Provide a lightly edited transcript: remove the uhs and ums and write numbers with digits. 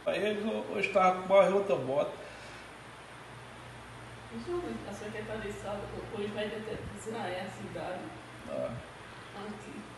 Aí eles hoje estavam com mais outra moto. A Secretaria de Estado hoje vai determinar a cidade. Ah. Aqui.